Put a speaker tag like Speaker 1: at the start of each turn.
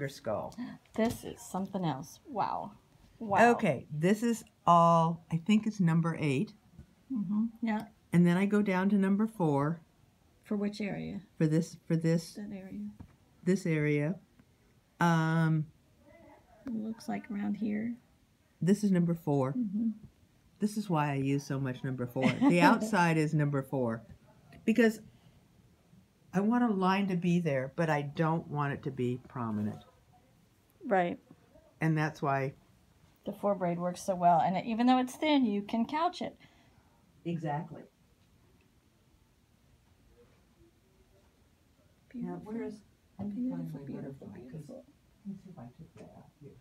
Speaker 1: your skull.
Speaker 2: This is something else. Wow. Wow.
Speaker 1: Okay, this is all, I think it's number 8.
Speaker 2: Yeah.
Speaker 1: And then I go down to number 4
Speaker 2: For which area?
Speaker 1: for this
Speaker 2: That area.
Speaker 1: this area.
Speaker 2: It looks like around here.
Speaker 1: This is number 4. This is why I use so much number 4. The outside is number 4 because I want a line to be there, but I don't want it to be prominent.
Speaker 2: Right.
Speaker 1: And that's why.
Speaker 2: The 4 braid works so well. And even though it's thin, you can couch it.
Speaker 1: Exactly.
Speaker 2: Beautiful.
Speaker 1: Now, where's, I'm
Speaker 2: Beautiful,
Speaker 1: finding my
Speaker 2: beautiful,
Speaker 1: butterfly, 'cause
Speaker 2: beautiful.
Speaker 1: let me see if I took that out here.